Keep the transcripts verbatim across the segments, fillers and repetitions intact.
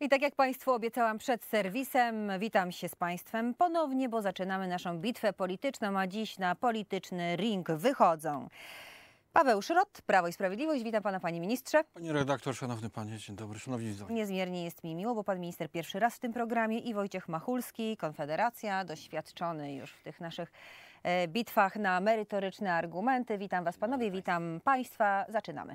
I tak jak Państwu obiecałam przed serwisem, witam się z Państwem ponownie, bo zaczynamy naszą bitwę polityczną, a dziś na polityczny ring wychodzą Paweł Szrot, Prawo i Sprawiedliwość. Witam Pana, Panie Ministrze. Pani redaktor, szanowny Panie, dzień dobry, szanowni widzowie. Niezmiernie jest mi miło, bo Pan Minister pierwszy raz w tym programie i Wojciech Machulski, Konfederacja, doświadczony już w tych naszych e, bitwach na merytoryczne argumenty. Witam Was, Panowie, witam Państwa. Zaczynamy.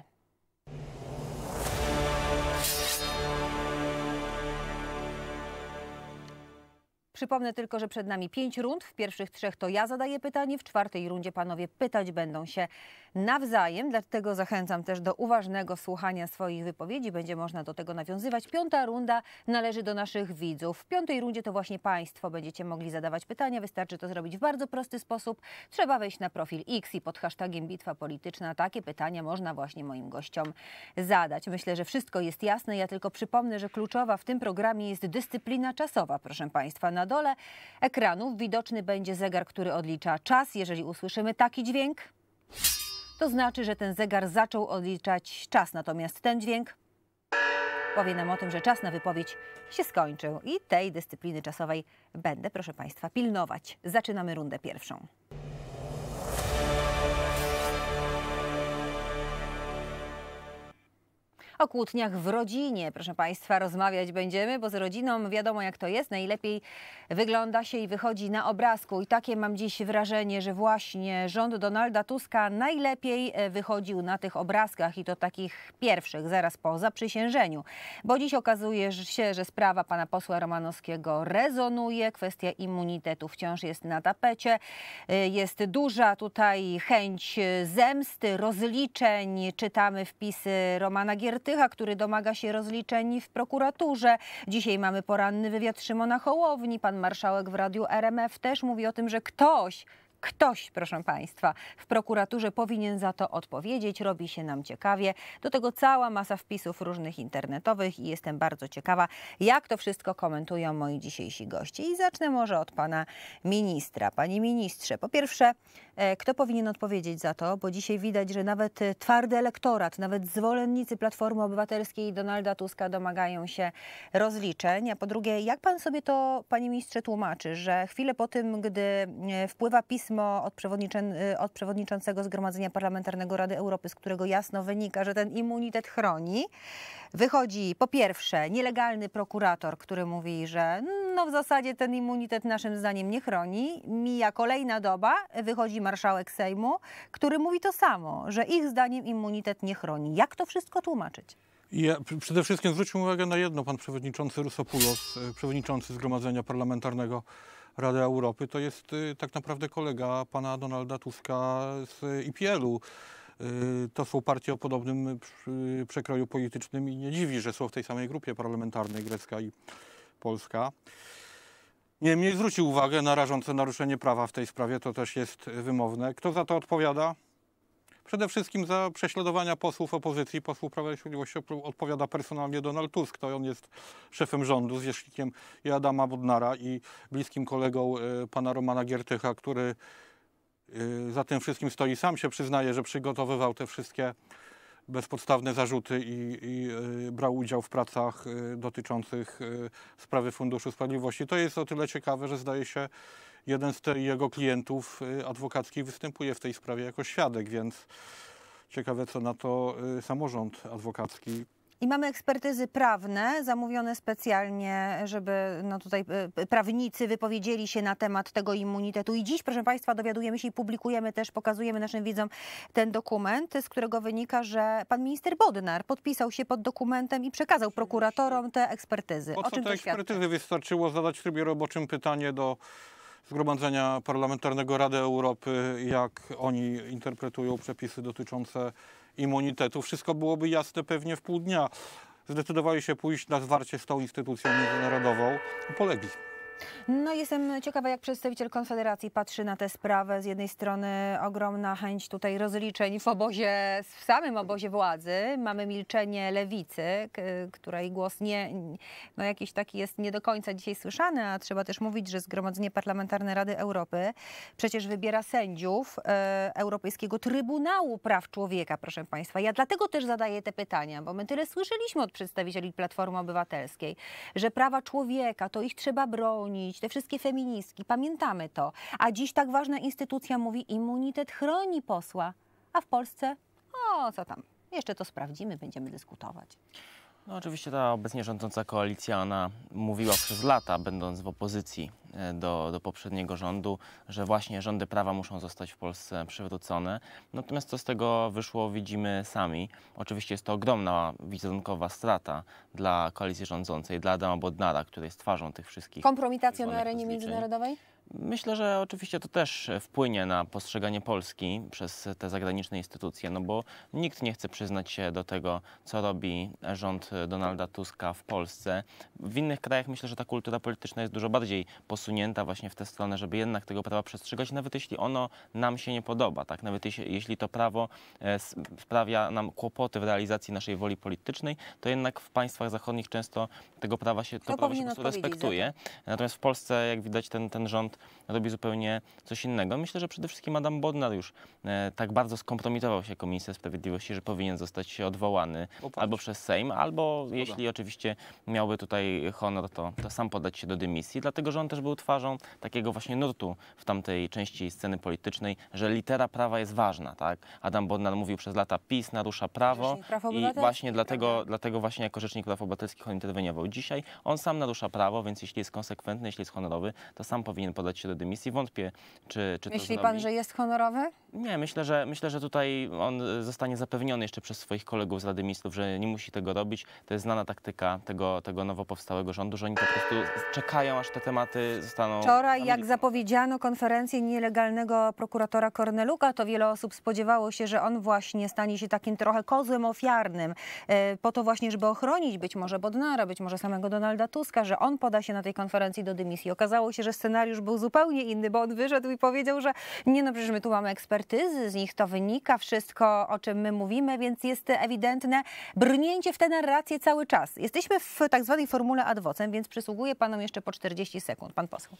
Przypomnę tylko, że przed nami pięć rund. W pierwszych trzech to ja zadaję pytanie, w czwartej rundzie panowie pytać będą się nawzajem, dlatego zachęcam też do uważnego słuchania swoich wypowiedzi. Będzie można do tego nawiązywać. Piąta runda należy do naszych widzów. W piątej rundzie to właśnie Państwo będziecie mogli zadawać pytania. Wystarczy to zrobić w bardzo prosty sposób. Trzeba wejść na profil X i pod hashtagiem Bitwa Polityczna takie pytania można właśnie moim gościom zadać. Myślę, że wszystko jest jasne. Ja tylko przypomnę, że kluczowa w tym programie jest dyscyplina czasowa, proszę Państwa. Na dole ekranu widoczny będzie zegar, który odlicza czas. Jeżeli usłyszymy taki dźwięk, to znaczy, że ten zegar zaczął odliczać czas. Natomiast ten dźwięk powie nam o tym, że czas na wypowiedź się skończył. I tej dyscypliny czasowej będę, proszę Państwa, pilnować. Zaczynamy rundę pierwszą. O kłótniach w rodzinie, proszę Państwa, rozmawiać będziemy, bo z rodziną wiadomo jak to jest, najlepiej wygląda się i wychodzi na obrazku. I takie mam dziś wrażenie, że właśnie rząd Donalda Tuska najlepiej wychodził na tych obrazkach i to takich pierwszych, zaraz po zaprzysiężeniu. Bo dziś okazuje się, że sprawa pana posła Romanowskiego rezonuje, kwestia immunitetu wciąż jest na tapecie. Jest duża tutaj chęć zemsty, rozliczeń. Czytamy wpisy Romana Giertycha, który domaga się rozliczeń w prokuraturze. Dzisiaj mamy poranny wywiad Szymona Hołowni. Pan marszałek w radiu R M F też mówi o tym, że ktoś, ktoś, proszę Państwa, w prokuraturze powinien za to odpowiedzieć. Robi się nam ciekawie. Do tego cała masa wpisów różnych internetowych i jestem bardzo ciekawa, jak to wszystko komentują moi dzisiejsi goście. I zacznę może od pana ministra. Panie ministrze, po pierwsze, kto powinien odpowiedzieć za to? Bo dzisiaj widać, że nawet twardy elektorat, nawet zwolennicy Platformy Obywatelskiej i Donalda Tuska domagają się rozliczeń. A po drugie, jak pan sobie to, panie ministrze, tłumaczy, że chwilę po tym, gdy wpływa pismo od, przewodniczę, od przewodniczącego Zgromadzenia Parlamentarnego Rady Europy, z którego jasno wynika, że ten immunitet chroni, wychodzi po pierwsze nielegalny prokurator, który mówi, że no w zasadzie ten immunitet naszym zdaniem nie chroni. Mija kolejna doba, wychodzi marszałek Sejmu, który mówi to samo, że ich zdaniem immunitet nie chroni. Jak to wszystko tłumaczyć? Ja przede wszystkim zwróćmy uwagę na jedno. Pan przewodniczący Rusopoulos, przewodniczący Zgromadzenia Parlamentarnego Rady Europy, to jest tak naprawdę kolega pana Donalda Tuska z I P L-u. To są partie o podobnym przekroju politycznym i nie dziwi, że są w tej samej grupie parlamentarnej, grecka i polska. Niemniej zwrócił uwagę na rażące naruszenie prawa w tej sprawie, to też jest wymowne. Kto za to odpowiada? Przede wszystkim za prześladowania posłów opozycji, posłów Prawa i Sprawiedliwości odpowiada personalnie Donald Tusk. To on jest szefem rządu, zwierzchnikiem i Adama Bodnara i bliskim kolegą y, pana Romana Giertycha, który y, za tym wszystkim stoi. Sam się przyznaje, że przygotowywał te wszystkie bezpodstawne zarzuty i, i y, brał udział w pracach y, dotyczących y, sprawy Funduszu Sprawiedliwości. To jest o tyle ciekawe, że zdaje się, jeden z jego klientów adwokackich występuje w tej sprawie jako świadek, więc ciekawe, co na to samorząd adwokacki. I mamy ekspertyzy prawne zamówione specjalnie, żeby no tutaj prawnicy wypowiedzieli się na temat tego immunitetu. I dziś, proszę Państwa, dowiadujemy się i publikujemy też, pokazujemy naszym widzom ten dokument, z którego wynika, że pan minister Bodnar podpisał się pod dokumentem i przekazał prokuratorom te ekspertyzy. Po co o czym te to ekspertyzy? świadczy? Wystarczyło zadać w trybie roboczym pytanie do Zgromadzenia Parlamentarnego Rady Europy, jak oni interpretują przepisy dotyczące immunitetu. Wszystko byłoby jasne pewnie w pół dnia. Zdecydowali się pójść na zwarcie z tą instytucją międzynarodową i polegli. No jestem ciekawa, jak przedstawiciel Konfederacji patrzy na tę sprawę. Z jednej strony ogromna chęć tutaj rozliczeń w obozie, w samym obozie władzy. Mamy milczenie lewicy, której głos nie, no jakiś taki jest nie do końca dzisiaj słyszany, a trzeba też mówić, że Zgromadzenie Parlamentarne Rady Europy przecież wybiera sędziów e, Europejskiego Trybunału Praw Człowieka, proszę Państwa. Ja dlatego też zadaję te pytania, bo my tyle słyszeliśmy od przedstawicieli Platformy Obywatelskiej, że prawa człowieka, to ich trzeba bronić, te wszystkie feministki, pamiętamy to. A dziś tak ważna instytucja mówi, immunitet chroni posła. A w Polsce, o co tam, jeszcze to sprawdzimy, będziemy dyskutować. No oczywiście ta obecnie rządząca koalicja, ona mówiła przez lata, będąc w opozycji do, do poprzedniego rządu, że właśnie rządy prawa muszą zostać w Polsce przywrócone. Natomiast co z tego wyszło, widzimy sami. Oczywiście jest to ogromna wizerunkowa strata dla koalicji rządzącej, dla Adama Bodnara, który jest twarzą tych wszystkich. Kompromitacja na arenie rozliczeń. międzynarodowej? Myślę, że oczywiście to też wpłynie na postrzeganie Polski przez te zagraniczne instytucje, no bo nikt nie chce przyznać się do tego, co robi rząd Donalda Tuska w Polsce. W innych krajach myślę, że ta kultura polityczna jest dużo bardziej posunięta właśnie w tę stronę, żeby jednak tego prawa przestrzegać, nawet jeśli ono nam się nie podoba, tak? Nawet jeśli, jeśli to prawo e, sprawia nam kłopoty w realizacji naszej woli politycznej, to jednak w państwach zachodnich często tego prawa się, to prawo się po prostu respektuje. Natomiast w Polsce, jak widać, ten, ten rząd robi zupełnie coś innego. Myślę, że przede wszystkim Adam Bodnar już e, tak bardzo skompromitował się jako minister sprawiedliwości, że powinien zostać odwołany Popatrz. albo przez Sejm, albo Szkoda. jeśli oczywiście miałby tutaj honor, to, to sam podać się do dymisji, dlatego że on też był twarzą takiego właśnie nurtu w tamtej części sceny politycznej, że litera prawa jest ważna, tak? Adam Bodnar mówił przez lata, PiS narusza prawo i właśnie dlatego, dlatego właśnie jako Rzecznik Praw Obywatelskich on interweniował. Dzisiaj on sam narusza prawo, więc jeśli jest konsekwentny, jeśli jest honorowy, to sam powinien podać się do dymisji. Wątpię, czy, czy to Myśli zrobi. pan, że jest honorowy? Nie, myślę, że myślę, że tutaj on zostanie zapewniony jeszcze przez swoich kolegów z Rady Ministrów, że nie musi tego robić. To jest znana taktyka tego, tego nowo powstałego rządu, że oni po prostu czekają, aż te tematy zostaną... Wczoraj, jak zapowiedziano konferencję nielegalnego prokuratora Korneluka, to wiele osób spodziewało się, że on właśnie stanie się takim trochę kozłem ofiarnym, po to właśnie, żeby ochronić być może Bodnara, być może samego Donalda Tuska, że on poda się na tej konferencji do dymisji. Okazało się, że scenariusz był zupełnie inny, bo on wyszedł i powiedział, że nie no, przecież my tu mamy ekspertyzy, z nich to wynika wszystko, o czym my mówimy, więc jest ewidentne brnięcie w tę narrację cały czas. Jesteśmy w tak zwanej formule ad vocem, więc przysługuje panom jeszcze po czterdzieści sekund. Pan poseł.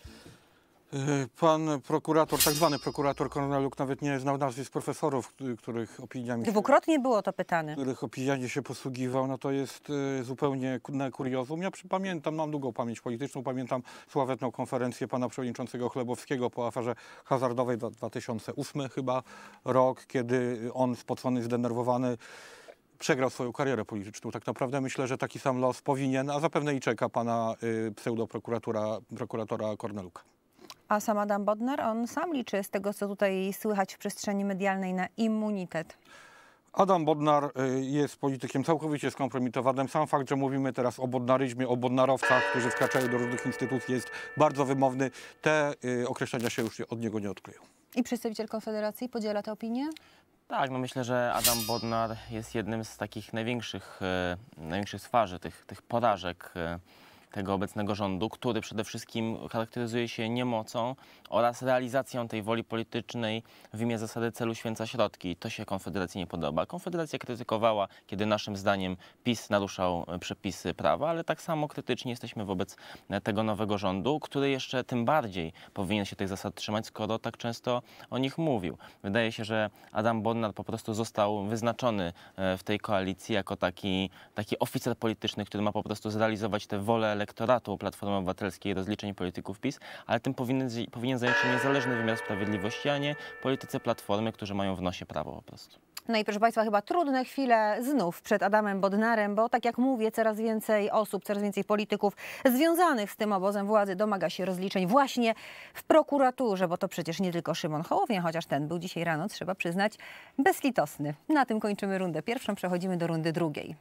Pan prokurator, tak zwany prokurator Korneluk nawet nie znał nazwisk profesorów, których opiniami... Dwukrotnie było to pytane. ...których opiniami się posługiwał, no to jest zupełnie kuriozum. Ja pamiętam, mam długą pamięć polityczną, pamiętam sławetną konferencję pana przewodniczącego Chlebowskiego po aferze hazardowej, dwa tysiące ósmy chyba rok, kiedy on spocony, zdenerwowany przegrał swoją karierę polityczną. Tak naprawdę myślę, że taki sam los powinien, a zapewne i czeka pana y, pseudoprokuratora prokuratora Korneluka. A sam Adam Bodnar, on sam liczy z tego, co tutaj słychać w przestrzeni medialnej, na immunitet. Adam Bodnar jest politykiem całkowicie skompromitowanym. Sam fakt, że mówimy teraz o bodnaryzmie, o bodnarowcach, którzy wkraczają do różnych instytucji, jest bardzo wymowny. Te y, określenia się już od niego nie odkleją. I przedstawiciel Konfederacji podziela tę opinię? Tak, no myślę, że Adam Bodnar jest jednym z takich największych, e, największych twarzy tych, tych porażek e, tego obecnego rządu, który przede wszystkim charakteryzuje się niemocą oraz realizacją tej woli politycznej w imię zasady celu święca środki. To się Konfederacji nie podoba. Konfederacja krytykowała, kiedy naszym zdaniem PiS naruszał przepisy prawa, ale tak samo krytyczni jesteśmy wobec tego nowego rządu, który jeszcze tym bardziej powinien się tych zasad trzymać, skoro tak często o nich mówił. Wydaje się, że Adam Bodnar po prostu został wyznaczony w tej koalicji jako taki, taki oficer polityczny, który ma po prostu zrealizować tę wolę elektoratu Platformy Obywatelskiej i rozliczeń polityków PiS, ale tym powinien, powinien zająć się niezależny wymiar sprawiedliwości, a nie politycy Platformy, którzy mają w nosie prawo po prostu. No i proszę Państwa, chyba trudne chwile znów przed Adamem Bodnarem, bo tak jak mówię, coraz więcej osób, coraz więcej polityków związanych z tym obozem władzy domaga się rozliczeń właśnie w prokuraturze, bo to przecież nie tylko Szymon Hołownia, chociaż ten był dzisiaj rano, trzeba przyznać, bezlitosny. Na tym kończymy rundę pierwszą, przechodzimy do rundy drugiej.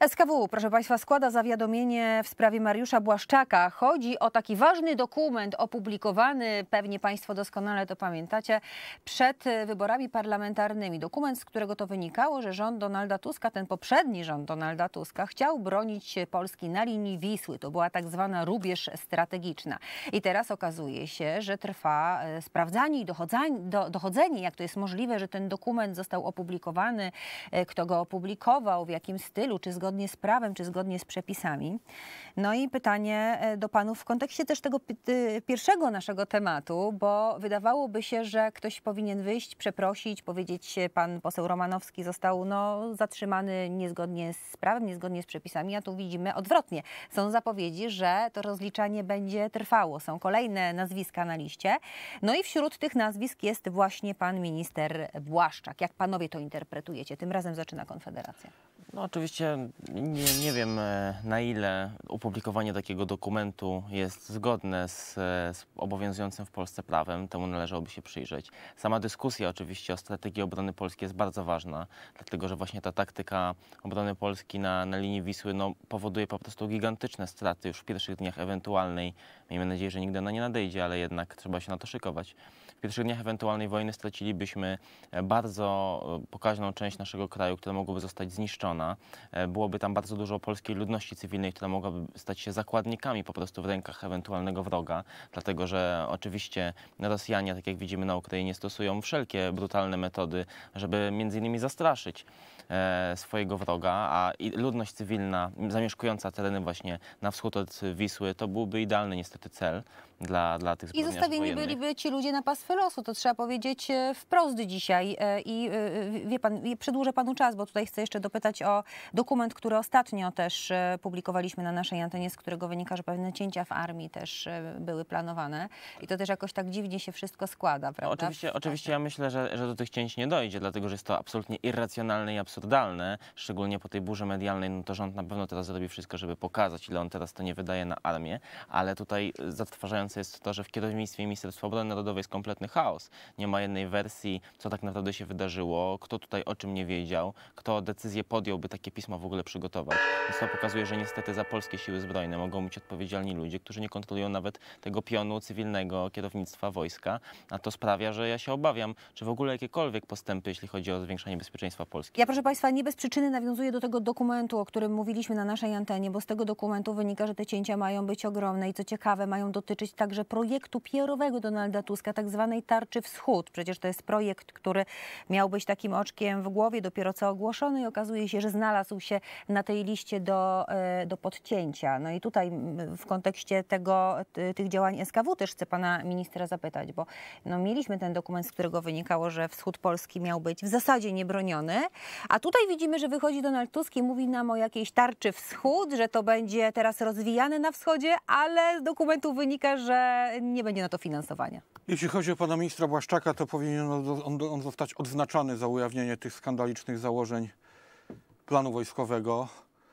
S K W, proszę Państwa, składa zawiadomienie w sprawie Mariusza Błaszczaka. Chodzi o taki ważny dokument opublikowany, pewnie Państwo doskonale to pamiętacie, przed wyborami parlamentarnymi. Dokument, z którego to wynikało, że rząd Donalda Tuska, ten poprzedni rząd Donalda Tuska, chciał bronić Polski na linii Wisły. To była tak zwana rubież strategiczna. I teraz okazuje się, że trwa sprawdzanie i dochodzenie, do, dochodzenie, jak to jest możliwe, że ten dokument został opublikowany, kto go opublikował, w jakim stylu, czy zgodnie z prawem, czy zgodnie z przepisami. No i pytanie do panów w kontekście też tego pierwszego naszego tematu, bo wydawałoby się, że ktoś powinien wyjść, przeprosić, powiedzieć, pan poseł Romanowski został no, zatrzymany niezgodnie z prawem, niezgodnie z przepisami, a tu widzimy odwrotnie. Są zapowiedzi, że to rozliczanie będzie trwało. Są kolejne nazwiska na liście. No i wśród tych nazwisk jest właśnie pan minister Błaszczak. Jak panowie to interpretujecie? Tym razem zaczyna Konfederacja. No oczywiście nie, nie wiem, na ile opublikowanie takiego dokumentu jest zgodne z, z obowiązującym w Polsce prawem. Temu należałoby się przyjrzeć. Sama dyskusja oczywiście o strategii obrony Polski jest bardzo ważna, dlatego że właśnie ta taktyka obrony Polski na, na linii Wisły no, powoduje po prostu gigantyczne straty już w pierwszych dniach ewentualnej. Miejmy nadzieję, że nigdy ona nie nadejdzie, ale jednak trzeba się na to szykować. W pierwszych dniach ewentualnej wojny stracilibyśmy bardzo pokaźną część naszego kraju, która mogłaby zostać zniszczona. Byłoby tam bardzo dużo polskiej ludności cywilnej, która mogłaby stać się zakładnikami po prostu w rękach ewentualnego wroga, dlatego że oczywiście Rosjanie, tak jak widzimy na Ukrainie, stosują wszelkie brutalne metody, żeby między innymi zastraszyć swojego wroga, a ludność cywilna zamieszkująca tereny właśnie na wschód od Wisły, to byłby idealny niestety cel dla, dla tych I zbrodniarzy zostawieni wojennych. byliby ci ludzie na pastwę losu, to trzeba powiedzieć wprost dzisiaj. I wie pan, przedłużę panu czas, bo tutaj chcę jeszcze dopytać o dokument, który ostatnio też publikowaliśmy na naszej antenie, z którego wynika, że pewne cięcia w armii też były planowane. I to też jakoś tak dziwnie się wszystko składa, prawda? Oczywiście, oczywiście ja myślę, że, że do tych cięć nie dojdzie, dlatego że jest to absolutnie irracjonalne i absurdalne, szczególnie po tej burzy medialnej, no to rząd na pewno teraz zrobi wszystko, żeby pokazać, ile on teraz to nie wydaje na armię, ale tutaj zatrważające jest to, że w kierownictwie Ministerstwa Obrony Narodowej jest kompletny chaos. Nie ma jednej wersji, co tak naprawdę się wydarzyło, kto tutaj o czym nie wiedział, kto decyzję podjął, by takie pismo w ogóle przygotować. Więc to pokazuje, że niestety za polskie siły zbrojne mogą być odpowiedzialni ludzie, którzy nie kontrolują nawet tego pionu cywilnego kierownictwa wojska, a to sprawia, że ja się obawiam, czy w ogóle jakiekolwiek postępy, jeśli chodzi o zwiększanie bezpieczeństwa Polski. Ja, proszę państwa, nie bez przyczyny nawiązuję do tego dokumentu, o którym mówiliśmy na naszej antenie, bo z tego dokumentu wynika, że te cięcia mają być ogromne i co ciekawe, mają dotyczyć także projektu P R owego Donalda Tuska, tak zwanej Tarczy Wschód. Przecież to jest projekt, który miał być takim oczkiem w głowie, dopiero co ogłoszony i okazuje się, że znalazł się na tej liście do, do podcięcia. No i tutaj w kontekście tego, tych działań S K W też chcę pana ministra zapytać, bo no, mieliśmy ten dokument, z którego wynikało, że wschód Polski miał być w zasadzie niebroniony, a tutaj widzimy, że wychodzi Donald Tusk i mówi nam o jakiejś Tarczy Wschód, że to będzie teraz rozwijane na wschodzie, ale z dokumentu wynika, że nie będzie na to finansowania. Jeśli chodzi o pana ministra Błaszczaka, to powinien on, on zostać odznaczony za ujawnienie tych skandalicznych założeń planu wojskowego,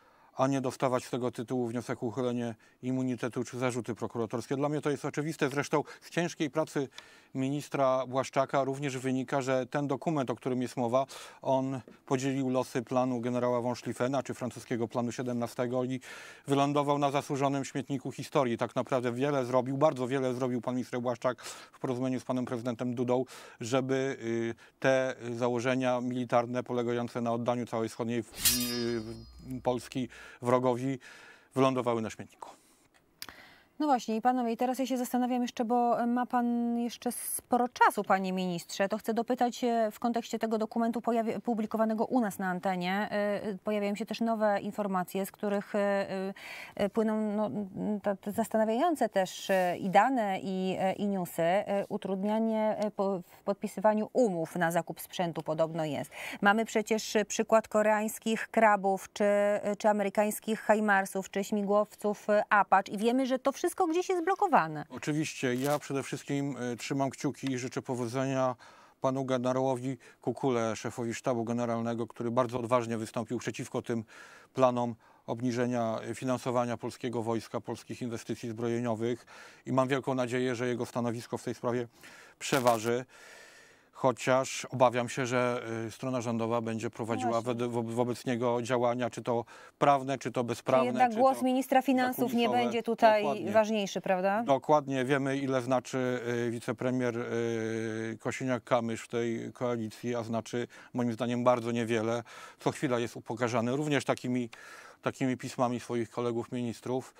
a nie dostawać z tego tytułu wniosek o uchylenie immunitetu czy zarzuty prokuratorskie. Dla mnie to jest oczywiste. Zresztą z ciężkiej pracy ministra Błaszczaka również wynika, że ten dokument, o którym jest mowa, on podzielił losy planu generała von Schlieffena, czy francuskiego planu siedemnastego i wylądował na zasłużonym śmietniku historii. Tak naprawdę wiele zrobił, bardzo wiele zrobił pan minister Błaszczak w porozumieniu z panem prezydentem Dudą, żeby te założenia militarne polegające na oddaniu całej wschodniej Polski wrogowi wylądowały na śmietniku. No właśnie i panowie, i teraz ja się zastanawiam jeszcze, bo ma pan jeszcze sporo czasu, panie ministrze, to chcę dopytać w kontekście tego dokumentu publikowanego u nas na antenie. Pojawiają się też nowe informacje, z których płyną no, te zastanawiające też i dane, i, i newsy. Utrudnianie w podpisywaniu umów na zakup sprzętu podobno jest. Mamy przecież przykład koreańskich krabów, czy, czy amerykańskich Hajmarsów, czy śmigłowców Apache i wiemy, że to wszystko gdzieś jest blokowane. Oczywiście. Ja przede wszystkim y, trzymam kciuki i życzę powodzenia panu generałowi Kukule, szefowi sztabu generalnego, który bardzo odważnie wystąpił przeciwko tym planom obniżenia finansowania polskiego wojska, polskich inwestycji zbrojeniowych i mam wielką nadzieję, że jego stanowisko w tej sprawie przeważy. chociaż obawiam się, że y, strona rządowa będzie prowadziła Właśnie. wo wo wobec niego działania, czy to prawne, czy to bezprawne. Czy jednak czy głos to ministra finansów nie zakulisowe. będzie tutaj Dokładnie. ważniejszy, prawda? Dokładnie wiemy, ile znaczy y, wicepremier y, Kosiniak-Kamysz w tej koalicji, a znaczy moim zdaniem bardzo niewiele. Co chwila jest upokarzany również takimi, takimi pismami swoich kolegów ministrów.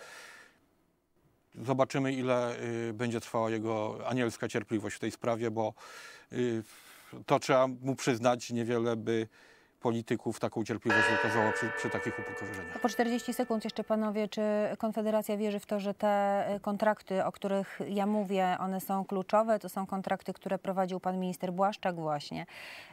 Zobaczymy, ile y, będzie trwała jego anielska cierpliwość w tej sprawie, bo y, to trzeba mu przyznać, niewiele by polityków taką cierpliwość wykazało przy, przy takich upokorzeniach. Po czterdzieści sekund jeszcze panowie, czy Konfederacja wierzy w to, że te kontrakty, o których ja mówię, one są kluczowe? To są kontrakty, które prowadził pan minister Błaszczak właśnie.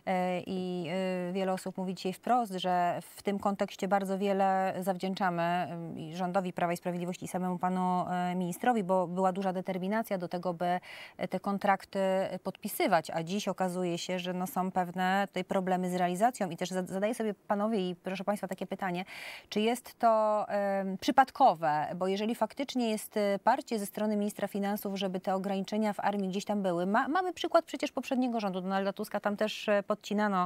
I wiele osób mówi dzisiaj wprost, że w tym kontekście bardzo wiele zawdzięczamy rządowi Prawa i Sprawiedliwości i samemu panu ministrowi, bo była duża determinacja do tego, by te kontrakty podpisywać, a dziś okazuje się, że no są pewne tutaj problemy z realizacją i też zadaję sobie panowie i proszę państwa takie pytanie, czy jest to y, przypadkowe, bo jeżeli faktycznie jest parcie ze strony ministra finansów, żeby te ograniczenia w armii gdzieś tam były, ma, mamy przykład przecież poprzedniego rządu Donalda Tuska, tam też podcinano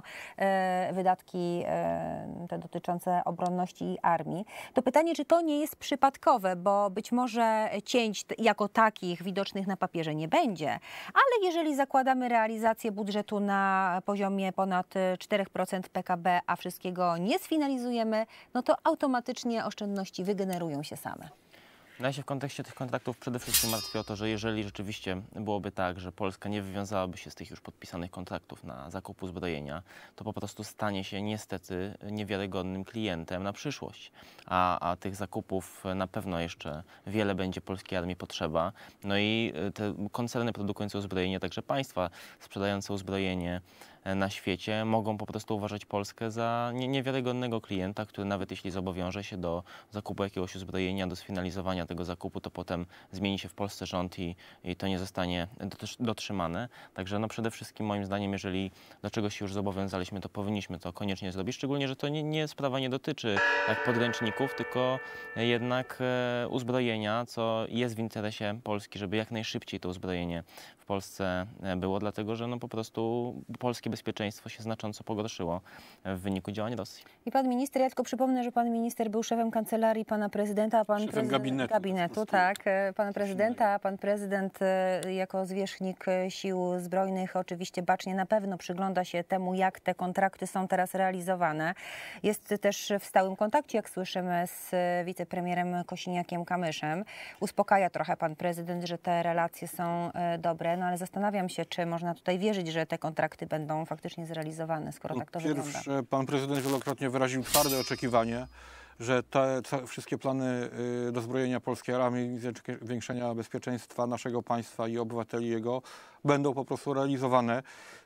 y, wydatki y, te dotyczące obronności i armii, to pytanie, czy to nie jest przypadkowe, bo być może cięć jako takich widocznych na papierze nie będzie, ale jeżeli zakładamy realizację budżetu na poziomie ponad cztery procent P K B, a wszystkiego nie sfinalizujemy, no to automatycznie oszczędności wygenerują się same. No ja się w kontekście tych kontraktów przede wszystkim martwię o to, że jeżeli rzeczywiście byłoby tak, że Polska nie wywiązałaby się z tych już podpisanych kontraktów na zakup uzbrojenia, to po prostu stanie się niestety niewiarygodnym klientem na przyszłość. A, a tych zakupów na pewno jeszcze wiele będzie polskiej armii potrzeba. No i te koncerny produkujące uzbrojenie, także państwa sprzedające uzbrojenie na świecie mogą po prostu uważać Polskę za nie, niewiarygodnego klienta, który nawet jeśli zobowiąże się do zakupu jakiegoś uzbrojenia, do sfinalizowania tego zakupu, to potem zmieni się w Polsce rząd i, i to nie zostanie dotrzymane. Także no przede wszystkim moim zdaniem, jeżeli do czegoś się już zobowiązaliśmy, to powinniśmy to koniecznie zrobić, szczególnie, że to nie, nie sprawa nie dotyczy jak podręczników, tylko jednak e, uzbrojenia, co jest w interesie Polski, żeby jak najszybciej to uzbrojenie w Polsce było, dlatego że no po prostu polskie bezpieczeństwo się znacząco pogorszyło w wyniku działań Rosji. I pan minister, ja tylko przypomnę, że pan minister był szefem kancelarii pana prezydenta, a pan Szefem prezydent gabinetu. gabinetu, tak, pana prezydenta, a pan prezydent jako zwierzchnik sił zbrojnych oczywiście bacznie na pewno przygląda się temu, jak te kontrakty są teraz realizowane. Jest też w stałym kontakcie, jak słyszymy, z wicepremierem Kosiniakiem-Kamyszem. Uspokaja trochę pan prezydent, że te relacje są dobre, no ale zastanawiam się, czy można tutaj wierzyć, że te kontrakty będą faktycznie zrealizowane, skoro tak to wygląda. Pierwsze, pan prezydent wielokrotnie wyraził twarde oczekiwanie, że te, te wszystkie plany y, dozbrojenia polskiej armii, zwiększenia bezpieczeństwa naszego państwa i obywateli jego będą po prostu realizowane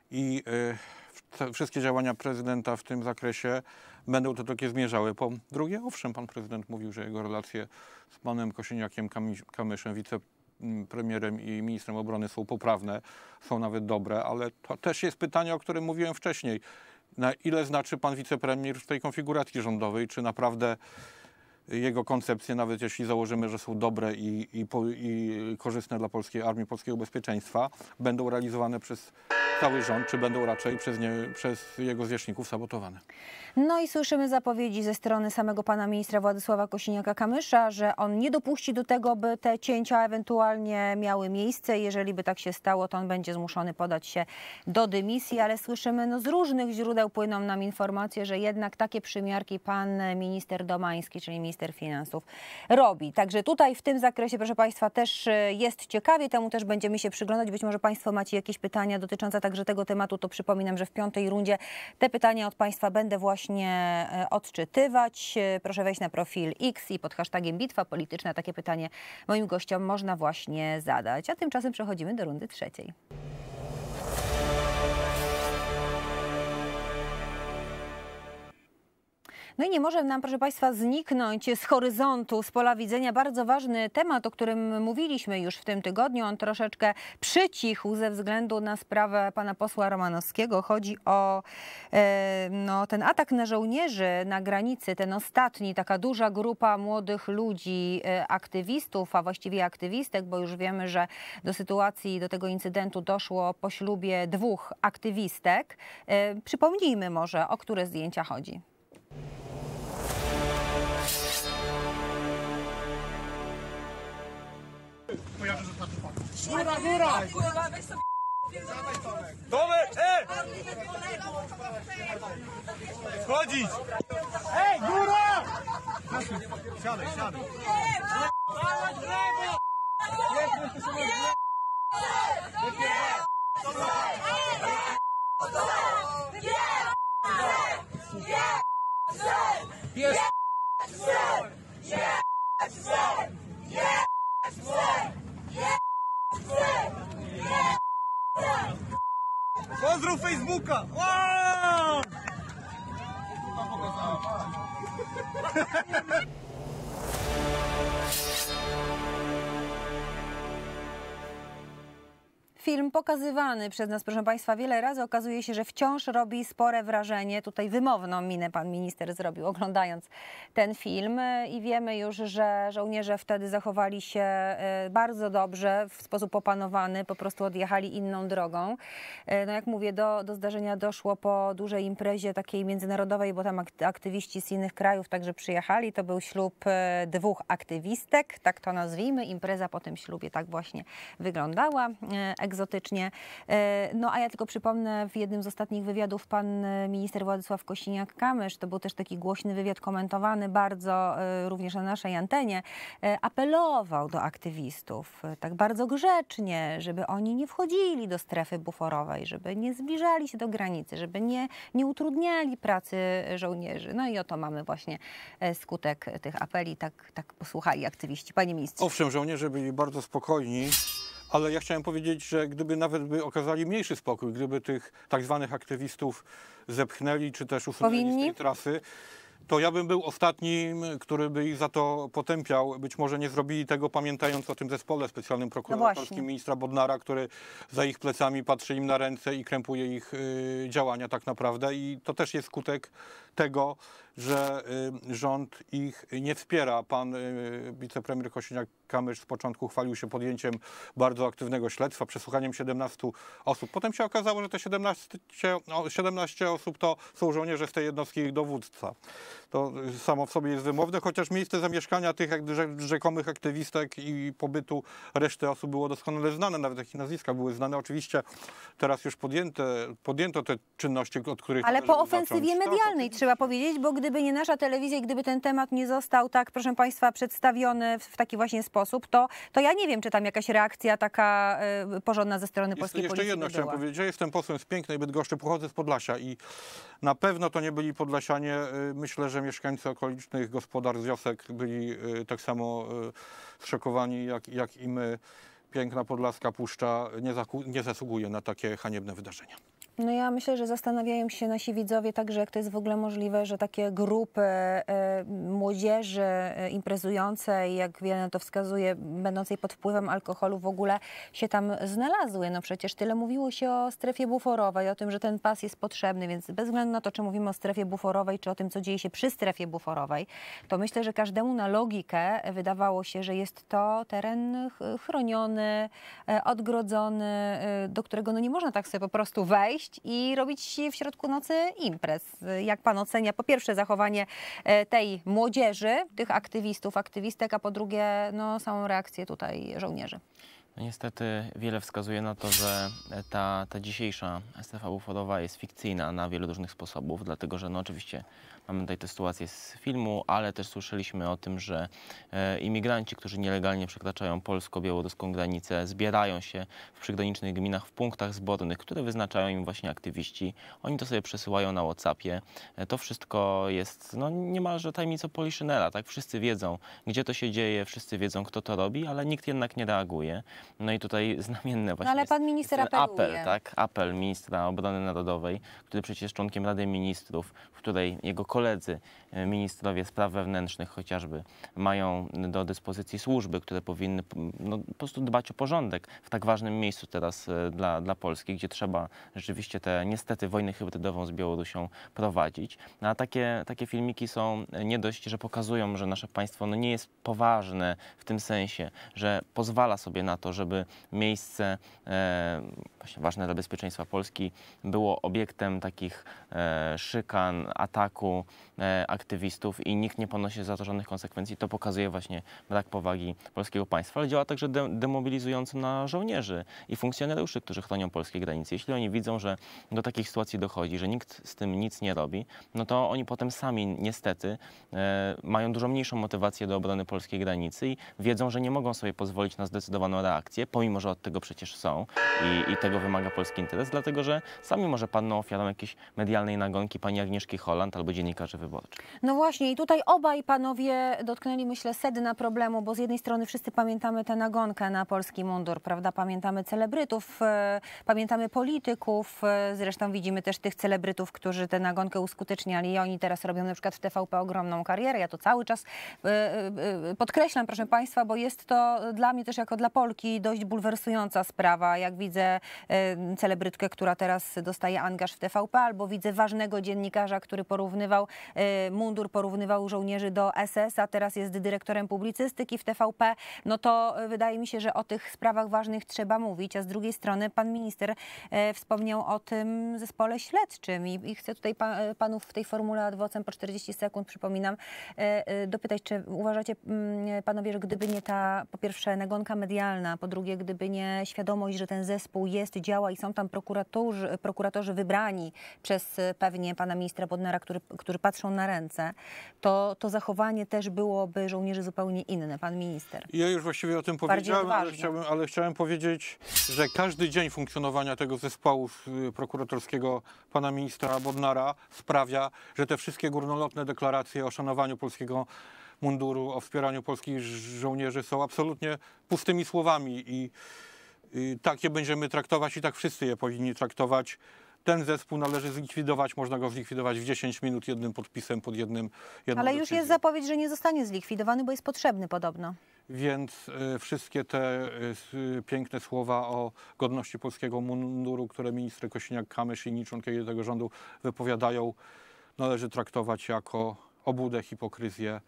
i y, te, wszystkie działania prezydenta w tym zakresie będą do takie zmierzały. Po drugie, owszem, pan prezydent mówił, że jego relacje z panem Kosiniakiem-Kamyszem, wicepremierem i ministrem obrony są poprawne, są nawet dobre, ale to też jest pytanie, o którym mówiłem wcześniej. Na ile znaczy pan wicepremier w tej konfiguracji rządowej? Czy naprawdę jego koncepcje, nawet jeśli założymy, że są dobre i, i, i korzystne dla polskiej armii, polskiego bezpieczeństwa, będą realizowane przez cały rząd, czy będą raczej przez, nie, przez jego zwierzchników sabotowane? No i słyszymy zapowiedzi ze strony samego pana ministra Władysława Kosiniaka-Kamysza, że on nie dopuści do tego, by te cięcia ewentualnie miały miejsce. Jeżeli by tak się stało, to on będzie zmuszony podać się do dymisji, ale słyszymy, no z różnych źródeł płyną nam informacje, że jednak takie przymiarki pan minister Domański, czyli minister finansów, robi. Także tutaj w tym zakresie, proszę państwa, też jest ciekawie, temu też będziemy się przyglądać. Być może państwo macie jakieś pytania dotyczące także tego tematu, to przypominam, że w piątej rundzie te pytania od państwa będę właśnie odczytywać. Proszę wejść na profil X i pod hashtagiem Bitwa Polityczna takie pytanie moim gościom można właśnie zadać. A tymczasem przechodzimy do rundy trzeciej. No i nie może nam, proszę Państwa, zniknąć z horyzontu, z pola widzenia bardzo ważny temat, o którym mówiliśmy już w tym tygodniu. On troszeczkę przycichł ze względu na sprawę pana posła Romanowskiego. Chodzi o e, no, ten atak na żołnierzy na granicy, ten ostatni, taka duża grupa młodych ludzi, e, aktywistów, a właściwie aktywistek, bo już wiemy, że do sytuacji, do tego incydentu doszło po ślubie dwóch aktywistek. E, przypomnijmy może, o które zdjęcia chodzi. Góra, góra! Tomek, ej! Schodzić! Ej, góra! Siadaj, siadaj. Pozdrów Facebooka! Wow! Film pokazywany przez nas, proszę Państwa, wiele razy okazuje się, że wciąż robi spore wrażenie. Tutaj wymowną minę pan minister zrobił, oglądając ten film, i wiemy już, że żołnierze wtedy zachowali się bardzo dobrze, w sposób opanowany, po prostu odjechali inną drogą. No jak mówię, do, do zdarzenia doszło po dużej imprezie takiej międzynarodowej, bo tam aktywiści z innych krajów także przyjechali. To był ślub dwóch aktywistek, tak to nazwijmy. Impreza po tym ślubie tak właśnie wyglądała, egzotycznie. No a ja tylko przypomnę, w jednym z ostatnich wywiadów pan minister Władysław Kosiniak-Kamysz, to był też taki głośny wywiad, komentowany bardzo również na naszej antenie, apelował do aktywistów tak bardzo grzecznie, żeby oni nie wchodzili do strefy buforowej, żeby nie zbliżali się do granicy, żeby nie, nie utrudniali pracy żołnierzy. No i oto mamy właśnie skutek tych apeli. Tak, tak posłuchali aktywiści. Panie ministrze. Owszem, żołnierze byli bardzo spokojni. Ale ja chciałem powiedzieć, że gdyby nawet by okazali mniejszy spokój, gdyby tych tak zwanych aktywistów zepchnęli, czy też usunęli Powinni? z tej trasy, to ja bym był ostatnim, który by ich za to potępiał. Być może nie zrobili tego, pamiętając o tym zespole specjalnym prokuratorskim No ministra Bodnara, który za ich plecami patrzy im na ręce i krępuje ich y, działania tak naprawdę. I to też jest skutek tego, że y, rząd ich nie wspiera. Pan y, wicepremier Kosiniak-Kamysz z początku chwalił się podjęciem bardzo aktywnego śledztwa, przesłuchaniem siedemnastu osób. Potem się okazało, że te siedemnaście, no, siedemnaście osób to są żołnierze z tej jednostki ich dowództwa. To samo w sobie jest wymowne, chociaż miejsce zamieszkania tych jak rzekomych aktywistek i pobytu reszty osób było doskonale znane, nawet ich nazwiska były znane. Oczywiście teraz już podjęte, podjęto te czynności, od których... Ale po ofensywie zacząć. medialnej, trzeba powiedzieć, bo gdyby nie nasza telewizja i gdyby ten temat nie został tak, proszę Państwa, przedstawiony w, w taki właśnie sposób, to, to ja nie wiem, czy tam jakaś reakcja taka y, porządna ze strony Jest, polskiej jeszcze policji jedno by chciałem była. powiedzieć. Ja jestem posłem z pięknej Bydgoszczy, pochodzę z Podlasia i na pewno to nie byli Podlasianie. Myślę, że mieszkańcy okolicznych gospodarstw, wiosek byli tak samo zszokowani jak, jak i my. Piękna podlaska Puszcza nie, nie zasługuje na takie haniebne wydarzenia. No ja myślę, że zastanawiają się nasi widzowie także, jak to jest w ogóle możliwe, że takie grupy e, młodzieży e, imprezującej, jak wiele na to wskazuje, będącej pod wpływem alkoholu w ogóle się tam znalazły. No przecież tyle mówiło się o strefie buforowej, o tym, że ten pas jest potrzebny, więc bez względu na to, czy mówimy o strefie buforowej, czy o tym, co dzieje się przy strefie buforowej, to myślę, że każdemu na logikę wydawało się, że jest to teren chroniony, e, odgrodzony, e, do którego no nie można tak sobie po prostu wejść i robić w środku nocy imprez. Jak pan ocenia po pierwsze zachowanie tej młodzieży, tych aktywistów, aktywistek, a po drugie no, samą reakcję tutaj żołnierzy? No niestety wiele wskazuje na to, że ta, ta dzisiejsza strefa buforowa jest fikcyjna na wielu różnych sposobów, dlatego że no oczywiście mamy tutaj tę sytuację z filmu, ale też słyszeliśmy o tym, że e, imigranci, którzy nielegalnie przekraczają polsko-białoruską granicę, zbierają się w przygranicznych gminach w punktach zbornych, które wyznaczają im właśnie aktywiści. Oni to sobie przesyłają na WhatsAppie. E, to wszystko jest no, niemalże tajemnicą Poliszynela, tak? Wszyscy wiedzą, gdzie to się dzieje, wszyscy wiedzą, kto to robi, ale nikt jednak nie reaguje. No i tutaj znamienne właśnie ale jest, pan minister jest ten apeluje. apel, tak? Apel ministra obrony narodowej, który przecież jest członkiem Rady Ministrów, w której jego koledzy, e, ministrowie spraw wewnętrznych chociażby, mają do dyspozycji służby, które powinny no, po prostu dbać o porządek w tak ważnym miejscu teraz e, dla, dla Polski, gdzie trzeba rzeczywiście tę niestety wojnę hybrydową z Białorusią prowadzić. No, a takie, takie filmiki są nie dość, że pokazują, że nasze państwo no, nie jest poważne w tym sensie, że pozwala sobie na to, żeby miejsce e, właśnie ważne dla bezpieczeństwa Polski było obiektem takich e, szykan, ataku e, aktywistów i nikt nie ponosi za to żadnych konsekwencji. To pokazuje właśnie brak powagi polskiego państwa, ale działa także de demobilizująco na żołnierzy i funkcjonariuszy, którzy chronią polskie granice. Jeśli oni widzą, że do takich sytuacji dochodzi, że nikt z tym nic nie robi, no to oni potem sami niestety e, mają dużo mniejszą motywację do obrony polskiej granicy i wiedzą, że nie mogą sobie pozwolić na zdecydowaną reakcję, pomimo że od tego przecież są i, i tego wymaga polski interes, dlatego że sami może padną ofiarą jakiejś medialnej nagonki pani Agnieszki Holland albo dziennikarzy wyborczych. No właśnie i tutaj obaj panowie dotknęli, myślę, sedna problemu, bo z jednej strony wszyscy pamiętamy tę nagonkę na polski mundur, prawda? Pamiętamy celebrytów, e, pamiętamy polityków, e, zresztą widzimy też tych celebrytów, którzy tę nagonkę uskuteczniali i oni teraz robią na przykład w T V P ogromną karierę. Ja to cały czas e, e, podkreślam, proszę państwa, bo jest to dla mnie też jako dla Polki dość bulwersująca sprawa, jak widzę e, celebrytkę, która teraz dostaje angaż w T V P, albo widzę ważnego dziennikarza, który porównywał e, mundur, porównywał żołnierzy do S S, a teraz jest dyrektorem publicystyki w T V P, no to wydaje mi się, że o tych sprawach ważnych trzeba mówić, a z drugiej strony pan minister e, wspomniał o tym zespole śledczym i, i chcę tutaj pa, panów w tej formule ad vocem po czterdzieści sekund, przypominam, e, e, dopytać, czy uważacie m, panowie, że gdyby nie ta, po pierwsze, nagonka medialna, po drugie, gdyby nie świadomość, że ten zespół jest, działa i są tam prokuratorzy, prokuratorzy wybrani przez e, pewnie pana ministra Bodnara, który, którzy patrzą na ręce, to, to zachowanie też byłoby żołnierzy zupełnie inne, pan minister. Ja już właściwie o tym Bardziej powiedziałem, ale odważnie. chciałem, ale chciałem powiedzieć, że każdy dzień funkcjonowania tego zespołu y, prokuratorskiego pana ministra Bodnara sprawia, że te wszystkie górnolotne deklaracje o szanowaniu polskiego munduru, o wspieraniu polskich żołnierzy są absolutnie pustymi słowami i y, tak je będziemy traktować i tak wszyscy je powinni traktować. Ten zespół należy zlikwidować, można go zlikwidować w dziesięć minut jednym podpisem pod jednym jedną Ale już decyzją. jest zapowiedź, że nie zostanie zlikwidowany, bo jest potrzebny podobno. Więc y, wszystkie te y, piękne słowa o godności polskiego munduru, które minister Kosiniak-Kamysz i inni członkowie tego rządu wypowiadają, należy traktować jako obłudę, hipokryzję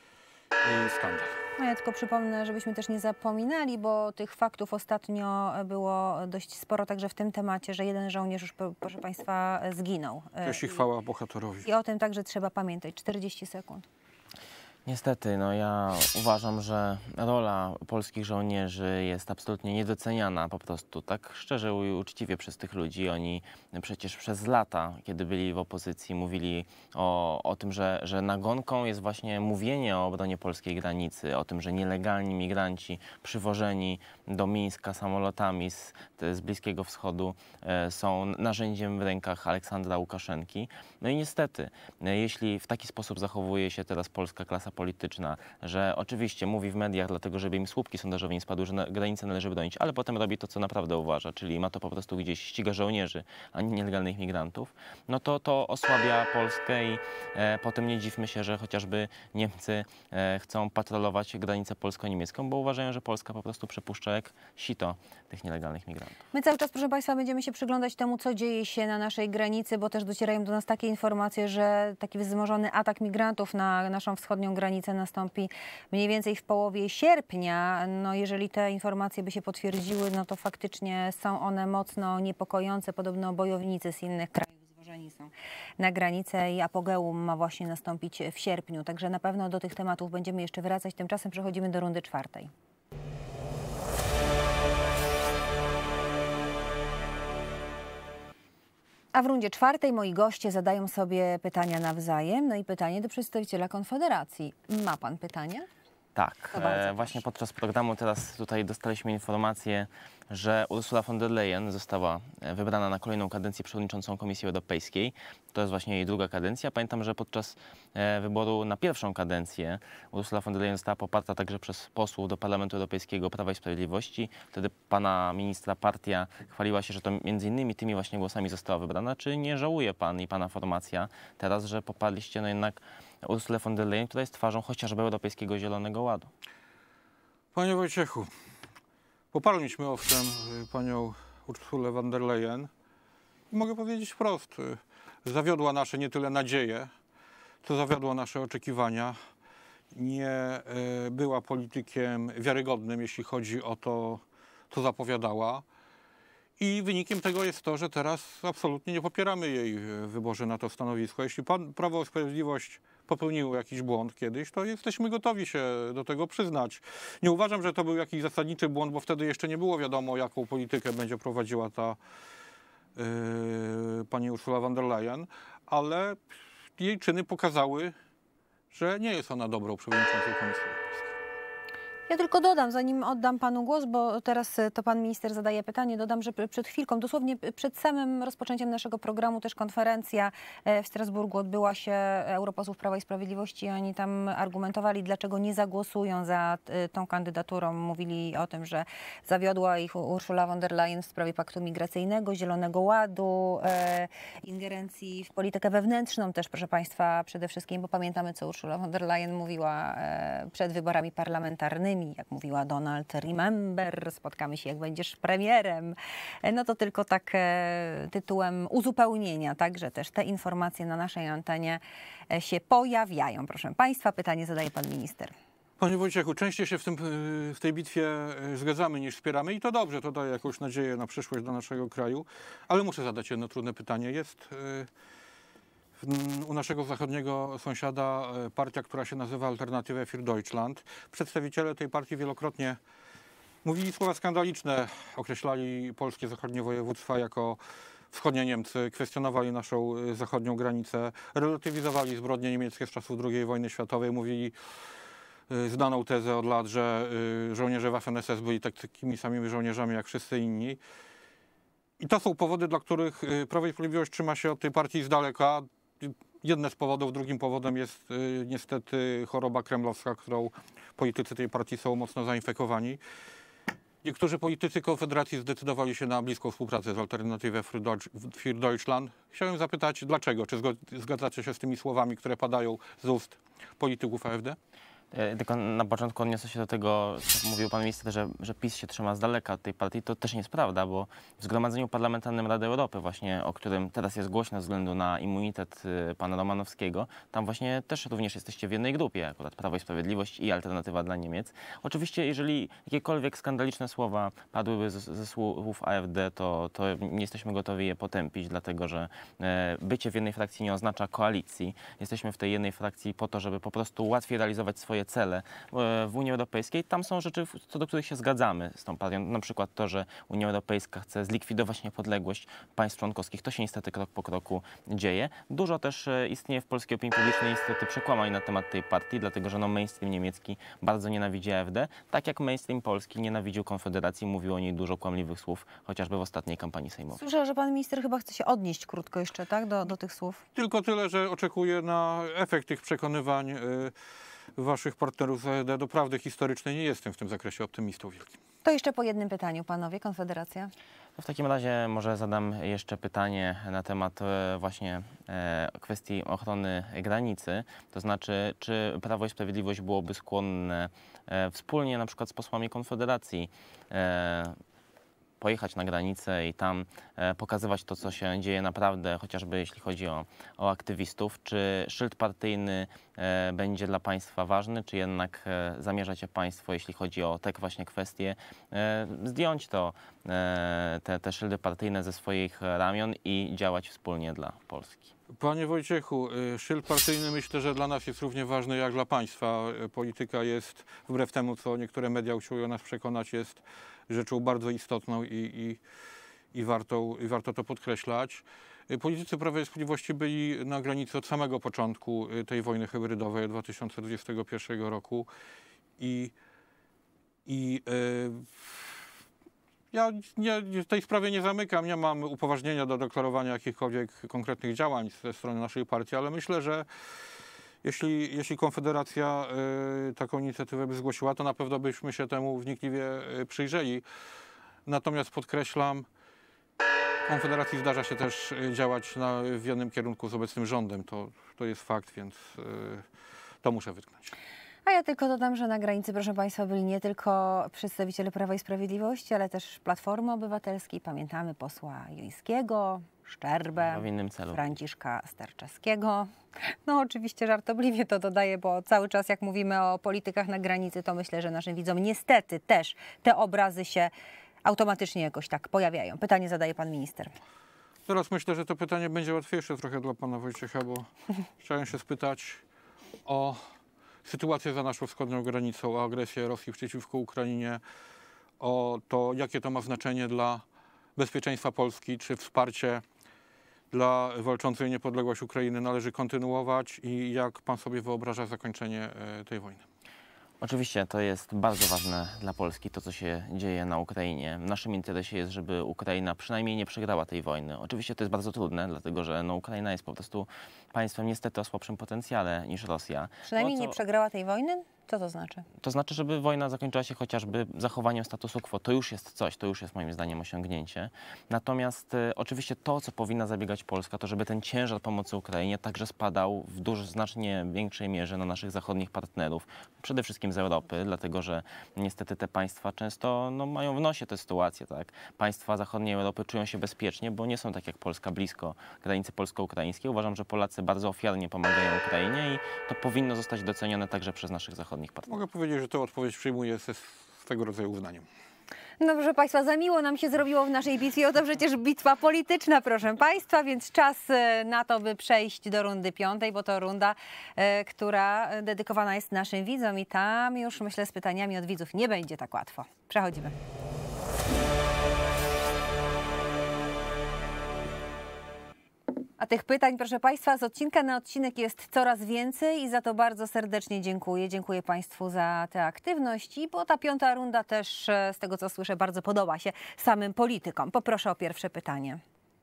i skandal. No ja tylko przypomnę, żebyśmy też nie zapominali, bo tych faktów ostatnio było dość sporo także w tym temacie, że jeden żołnierz już, proszę państwa, zginął. Cześć i chwała bohaterowi. I o tym także trzeba pamiętać. czterdzieści sekund. Niestety, no ja uważam, że rola polskich żołnierzy jest absolutnie niedoceniana po prostu, tak szczerze i uczciwie przez tych ludzi. Oni przecież przez lata, kiedy byli w opozycji, mówili o, o tym, że, że nagonką jest właśnie mówienie o obronie polskiej granicy, o tym, że nielegalni migranci przywożeni do Mińska samolotami z, z Bliskiego Wschodu e, są narzędziem w rękach Aleksandra Łukaszenki. No i niestety, e, jeśli w taki sposób zachowuje się teraz polska klasa polityczna, że oczywiście mówi w mediach dlatego, żeby im słupki sondażowe nie spadły, że na, granice należy bronić, ale potem robi to, co naprawdę uważa, czyli ma to po prostu gdzieś, ściga żołnierzy, a nie nielegalnych migrantów, no to to osłabia Polskę i e, potem nie dziwmy się, że chociażby Niemcy e, chcą patrolować granicę polsko-niemiecką, bo uważają, że Polska po prostu przepuszcza jak sito tych nielegalnych migrantów. My cały czas, proszę państwa, będziemy się przyglądać temu, co dzieje się na naszej granicy, bo też docierają do nas takie informacje, że taki wzmożony atak migrantów na naszą wschodnią granicę nastąpi mniej więcej w połowie sierpnia. No jeżeli te informacje by się potwierdziły, no to faktycznie są one mocno niepokojące. Podobno bojownicy z innych krajów zwożeni są na granicę i apogeum ma właśnie nastąpić w sierpniu. Także na pewno do tych tematów będziemy jeszcze wracać. Tymczasem przechodzimy do rundy czwartej. A w rundzie czwartej moi goście zadają sobie pytania nawzajem. No i pytanie do przedstawiciela Konfederacji. Ma pan pytanie? Tak, To bardzo e, proszę. właśnie podczas programu teraz tutaj dostaliśmy informację, że Ursula von der Leyen została e, wybrana na kolejną kadencję przewodniczącą Komisji Europejskiej. To jest właśnie jej druga kadencja. Pamiętam, że podczas e, wyboru na pierwszą kadencję Ursula von der Leyen została poparta także przez posłów do Parlamentu Europejskiego Prawa i Sprawiedliwości. Wtedy pana ministra partia chwaliła się, że to między innymi tymi właśnie głosami została wybrana. Czy nie żałuje pan i pana formacja teraz, że poparliście no jednak Ursulę von der Leyen, która jest twarzą chociażby Europejskiego Zielonego Ładu? Panie Wojciechu, poparliśmy owszem y, panią Ursulę von der Leyen i mogę powiedzieć wprost, y, zawiodła nasze nie tyle nadzieje, co zawiodła nasze oczekiwania. Nie y, była politykiem wiarygodnym, jeśli chodzi o to, co zapowiadała. I wynikiem tego jest to, że teraz absolutnie nie popieramy jej w wyborze na to stanowisko. Jeśli pan Prawo i Sprawiedliwość popełniło jakiś błąd kiedyś, to jesteśmy gotowi się do tego przyznać. Nie uważam, że to był jakiś zasadniczy błąd, bo wtedy jeszcze nie było wiadomo, jaką politykę będzie prowadziła ta yy, pani Ursula von der Leyen, ale jej czyny pokazały, że nie jest ona dobrą przewodniczącą Komisji Europejskiej. Ja tylko dodam, zanim oddam panu głos, bo teraz to pan minister zadaje pytanie, dodam, że przed chwilką, dosłownie przed samym rozpoczęciem naszego programu też konferencja w Strasburgu odbyła się europosłów Prawa i Sprawiedliwości. Oni tam argumentowali, dlaczego nie zagłosują za tą kandydaturą. Mówili o tym, że zawiodła ich Ursula von der Leyen w sprawie paktu migracyjnego, Zielonego Ładu, e, ingerencji w politykę wewnętrzną też, proszę państwa, przede wszystkim, bo pamiętamy, co Ursula von der Leyen mówiła e, przed wyborami parlamentarnymi. Jak mówiła Donald, remember, spotkamy się jak będziesz premierem. No to tylko tak e, tytułem uzupełnienia, tak, że też te informacje na naszej antenie e, się pojawiają. Proszę państwa, pytanie zadaje pan minister. Panie Wojciechu, częściej się w, tym, w tej bitwie zgadzamy niż wspieramy i to dobrze, to daje jakąś nadzieję na przyszłość dla naszego kraju, ale muszę zadać jedno trudne pytanie. Jest u naszego zachodniego sąsiada partia, która się nazywa Alternative für Deutschland. Przedstawiciele tej partii wielokrotnie mówili słowa skandaliczne, określali polskie zachodnie województwa jako wschodnie Niemcy, kwestionowali naszą zachodnią granicę, relatywizowali zbrodnie niemieckie z czasów drugiej wojny światowej, mówili znaną tezę od lat, że żołnierze Waffen S S byli takimi samymi żołnierzami jak wszyscy inni. I to są powody, dla których Prawo i Sprawiedliwość trzyma się od tej partii z daleka. Jedne z powodów, drugim powodem jest y, niestety choroba kremlowska, którą politycy tej partii są mocno zainfekowani. Niektórzy politycy Konfederacji zdecydowali się na bliską współpracę z Alternative für Deutschland. Chciałem zapytać, dlaczego? Czy zgadzacie się z tymi słowami, które padają z ust polityków A F D? Tylko na początku odniosę się do tego, co mówił pan minister, że, że PiS się trzyma z daleka od tej partii. To też nie jest prawda, bo w Zgromadzeniu Parlamentarnym Rady Europy, właśnie o którym teraz jest głośno ze względu na immunitet pana Romanowskiego, tam właśnie też również jesteście w jednej grupie, akurat Prawo i Sprawiedliwość i Alternatywa dla Niemiec. Oczywiście, jeżeli jakiekolwiek skandaliczne słowa padłyby ze, ze słów A F D, to, to nie jesteśmy gotowi je potępić, dlatego że e, bycie w jednej frakcji nie oznacza koalicji. Jesteśmy w tej jednej frakcji po to, żeby po prostu łatwiej realizować swoje cele w Unii Europejskiej. Tam są rzeczy, co do których się zgadzamy z tą partią. Na przykład to, że Unia Europejska chce zlikwidować niepodległość państw członkowskich. To się niestety krok po kroku dzieje. Dużo też istnieje w polskiej opinii publicznej niestety przekłamań na temat tej partii, dlatego że no mainstream niemiecki bardzo nienawidzi A F D, tak jak mainstream polski nienawidził Konfederacji, mówił o niej dużo kłamliwych słów, chociażby w ostatniej kampanii sejmowej. Słyszę, że pan minister chyba chce się odnieść krótko jeszcze, tak, do, do tych słów. Tylko tyle, że oczekuję na efekt tych przekonywań y, waszych partnerów z A F D. Doprawdy historycznej nie jestem w tym zakresie optymistą wielkim. To jeszcze po jednym pytaniu, panowie, Konfederacja. W takim razie może zadam jeszcze pytanie na temat e, właśnie e, kwestii ochrony granicy. To znaczy, czy Prawo i Sprawiedliwość byłoby skłonne e, wspólnie na przykład z posłami Konfederacji e, pojechać na granicę i tam e, pokazywać to, co się dzieje naprawdę, chociażby jeśli chodzi o, o aktywistów. Czy szyld partyjny e, będzie dla państwa ważny, czy jednak e, zamierzacie państwo, jeśli chodzi o te właśnie kwestie, e, zdjąć to, e, te, te szyldy partyjne ze swoich ramion i działać wspólnie dla Polski? Panie Wojciechu, szyld partyjny myślę, że dla nas jest równie ważny jak dla państwa. Polityka jest, wbrew temu, co niektóre media usiłują nas przekonać, jest rzeczą bardzo istotną i, i, i, warto, i warto to podkreślać. Politycy Prawa i Sprawiedliwości byli na granicy od samego początku tej wojny hybrydowej dwa tysiące dwudziestego pierwszego roku I, i yy, ja nie, w tej sprawie nie zamykam, nie mam upoważnienia do deklarowania jakichkolwiek konkretnych działań ze strony naszej partii, ale myślę, że jeśli, jeśli Konfederacja y, taką inicjatywę by zgłosiła, to na pewno byśmy się temu wnikliwie y, przyjrzeli. Natomiast podkreślam, Konfederacji zdarza się też y, działać na, w jednym kierunku z obecnym rządem. To, to jest fakt, więc y, to muszę wytknąć. A ja tylko dodam, że na granicy, proszę Państwa, byli nie tylko przedstawiciele Prawa i Sprawiedliwości, ale też Platformy Obywatelskiej. Pamiętamy posła Jońskiego, Szczerbę, w innym celu. Franciszka Sterczewskiego. No oczywiście żartobliwie to dodaję, bo cały czas jak mówimy o politykach na granicy, to myślę, że naszym widzom niestety też te obrazy się automatycznie jakoś tak pojawiają. Pytanie zadaje pan minister. Teraz myślę, że to pytanie będzie łatwiejsze trochę dla pana Wojciecha, bo chciałem się spytać o sytuację za naszą wschodnią granicą, o agresję Rosji przeciwko Ukrainie, o to, jakie to ma znaczenie dla bezpieczeństwa Polski, czy wsparcie dla walczącej o niepodległość Ukrainy należy kontynuować i jak pan sobie wyobraża zakończenie tej wojny? Oczywiście to jest bardzo ważne dla Polski, to co się dzieje na Ukrainie. W naszym interesie jest, żeby Ukraina przynajmniej nie przegrała tej wojny. Oczywiście to jest bardzo trudne, dlatego że no, Ukraina jest po prostu państwem niestety o słabszym potencjale niż Rosja. Przynajmniej no, co... nie przegrała tej wojny? Co to znaczy? To znaczy, żeby wojna zakończyła się chociażby zachowaniem statusu quo. To już jest coś, to już jest moim zdaniem osiągnięcie. Natomiast e, oczywiście to, co powinna zabiegać Polska, to żeby ten ciężar pomocy Ukrainie także spadał w dużo, znacznie większej mierze na naszych zachodnich partnerów. Przede wszystkim z Europy, dlatego że niestety te państwa często no, mają w nosie tę sytuację. Tak? Państwa zachodniej Europy czują się bezpiecznie, bo nie są tak jak Polska blisko granicy polsko-ukraińskiej. Uważam, że Polacy bardzo ofiarnie pomagają Ukrainie i to powinno zostać docenione także przez naszych zachodnich partnerów. Mogę powiedzieć, że tę odpowiedź przyjmuję ze swego rodzaju uznaniem. No proszę Państwa, za miło nam się zrobiło w naszej bitwie, o to przecież bitwa polityczna, proszę Państwa, więc czas na to, by przejść do rundy piątej, bo to runda, e, która dedykowana jest naszym widzom i tam już, myślę, z pytaniami od widzów nie będzie tak łatwo. Przechodzimy. A tych pytań, proszę Państwa, z odcinka na odcinek jest coraz więcej i za to bardzo serdecznie dziękuję. Dziękuję Państwu za tę aktywność, i bo ta piąta runda też, z tego co słyszę, bardzo podoba się samym politykom. Poproszę o pierwsze pytanie.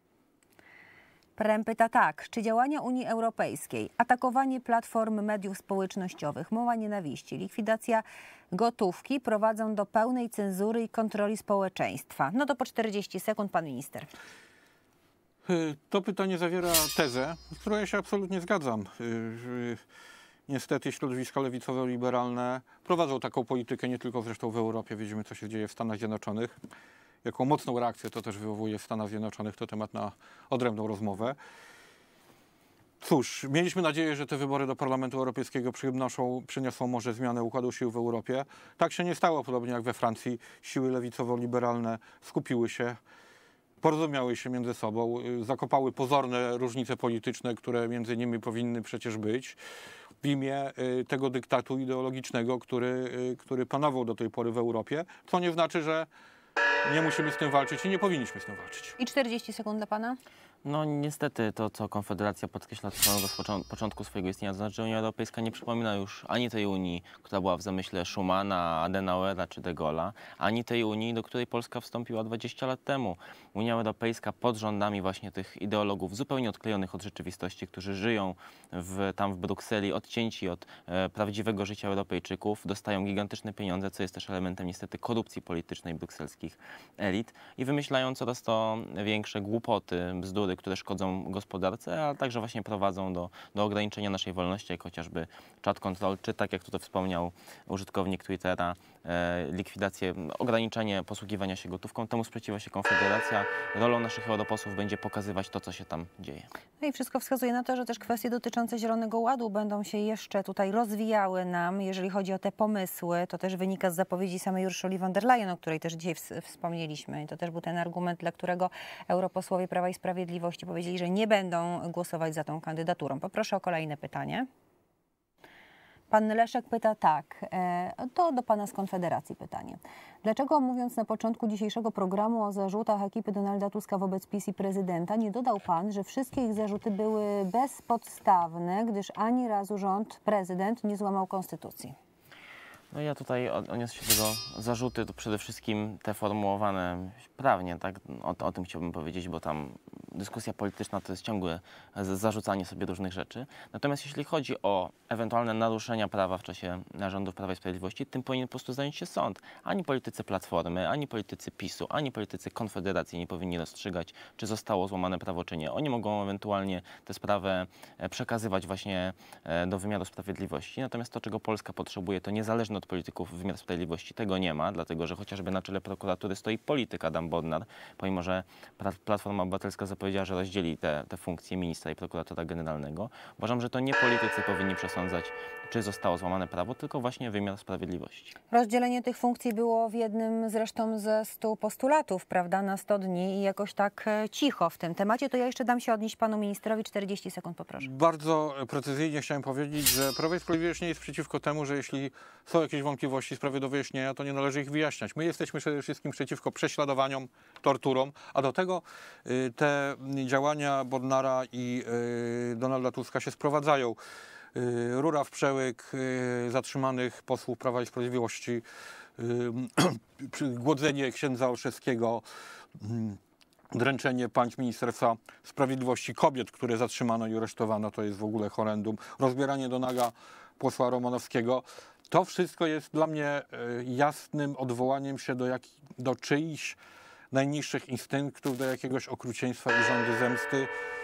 Prem pyta tak, czy działania Unii Europejskiej, atakowanie platform mediów społecznościowych, mowa nienawiści, likwidacja gotówki prowadzą do pełnej cenzury i kontroli społeczeństwa? No to po czterdzieści sekund pan minister. To pytanie zawiera tezę, z którą ja się absolutnie zgadzam. Niestety środowiska lewicowo-liberalne prowadzą taką politykę, nie tylko zresztą w Europie. Widzimy, co się dzieje w Stanach Zjednoczonych. Jaką mocną reakcję to też wywołuje w Stanach Zjednoczonych, to temat na odrębną rozmowę. Cóż, mieliśmy nadzieję, że te wybory do Parlamentu Europejskiego przynoszą, przyniosą może zmianę układu sił w Europie. Tak się nie stało, podobnie jak we Francji. Siły lewicowo-liberalne skupiły się, porozumiały się między sobą, zakopały pozorne różnice polityczne, które między nimi powinny przecież być, w imię tego dyktatu ideologicznego, który, który panował do tej pory w Europie, co nie znaczy, że nie musimy z tym walczyć i nie powinniśmy z tym walczyć. I czterdzieści sekund dla pana. No niestety to, co Konfederacja podkreśla od samego początku swojego istnienia, to znaczy, że Unia Europejska nie przypomina już ani tej Unii, która była w zamyśle Schumana, Adenauera czy de Gaulle'a, ani tej Unii, do której Polska wstąpiła dwadzieścia lat temu. Unia Europejska pod rządami właśnie tych ideologów zupełnie odklejonych od rzeczywistości, którzy żyją w, tam w Brukseli, odcięci od e, prawdziwego życia Europejczyków, dostają gigantyczne pieniądze, co jest też elementem niestety korupcji politycznej brukselskich elit i wymyślają coraz to większe głupoty, bzdury, które szkodzą gospodarce, ale także właśnie prowadzą do, do ograniczenia naszej wolności, jak chociażby chat control, czy tak jak tutaj wspomniał użytkownik Twittera, e, likwidację, ograniczenie posługiwania się gotówką. Temu sprzeciwia się Konfederacja. Rolą naszych europosłów będzie pokazywać to, co się tam dzieje. No i wszystko wskazuje na to, że też kwestie dotyczące Zielonego Ładu będą się jeszcze tutaj rozwijały nam, jeżeli chodzi o te pomysły. To też wynika z zapowiedzi samej Ursuli von der Leyen, o której też dzisiaj wspomnieliśmy. I to też był ten argument, dla którego europosłowie Prawa i Sprawiedliwości powiedzieli, że nie będą głosować za tą kandydaturą. Poproszę o kolejne pytanie. Pan Leszek pyta tak, to do pana z Konfederacji pytanie. Dlaczego, mówiąc na początku dzisiejszego programu o zarzutach ekipy Donalda Tuska wobec PiS i prezydenta, nie dodał pan, że wszystkie ich zarzuty były bezpodstawne, gdyż ani razu rząd, prezydent nie złamał konstytucji? No ja tutaj odniosę się do tego zarzuty, to przede wszystkim te formułowane prawnie, tak? O, o tym chciałbym powiedzieć, bo tam dyskusja polityczna to jest ciągłe zarzucanie sobie różnych rzeczy. Natomiast jeśli chodzi o ewentualne naruszenia prawa w czasie rządów Prawa i Sprawiedliwości, tym powinien po prostu zająć się sąd. Ani politycy Platformy, ani politycy PiSu, ani politycy Konfederacji nie powinni rozstrzygać, czy zostało złamane prawo, czy nie. Oni mogą ewentualnie tę sprawę przekazywać właśnie do wymiaru sprawiedliwości. Natomiast to, czego Polska potrzebuje, to niezależne od polityków wymiar sprawiedliwości. Tego nie ma, dlatego że chociażby na czele prokuratury stoi polityk Adam Bodnar, pomimo że Platforma Obywatelska zapowiedziała, że rozdzieli te, te funkcje ministra i prokuratora generalnego. Uważam, że to nie politycy powinni przesądzać, czy zostało złamane prawo, tylko właśnie wymiar sprawiedliwości. Rozdzielenie tych funkcji było w jednym zresztą ze stu postulatów, prawda, na sto dni i jakoś tak cicho w tym temacie. To ja jeszcze dam się odnieść panu ministrowi. czterdzieści sekund, poproszę. Bardzo precyzyjnie chciałem powiedzieć, że Prawo i Sprawiedliwość nie jest przeciwko temu, że jeśli są jakieś wątpliwości, sprawy do wyjaśnienia, to nie należy ich wyjaśniać. My jesteśmy przede wszystkim przeciwko prześladowaniom, torturom, a do tego y, te działania Bodnara i y, Donalda Tuska się sprowadzają. Y, rura w przełyk y, zatrzymanych posłów Prawa i Sprawiedliwości, y, głodzenie księdza Olszewskiego, y, dręczenie pańć Ministerstwa Sprawiedliwości, kobiet, które zatrzymano i aresztowano, to jest w ogóle horrendum, rozbieranie do naga posła Romanowskiego. To wszystko jest dla mnie jasnym odwołaniem się do, jak, do czyichś najniższych instynktów, do jakiegoś okrucieństwa i żądy zemsty.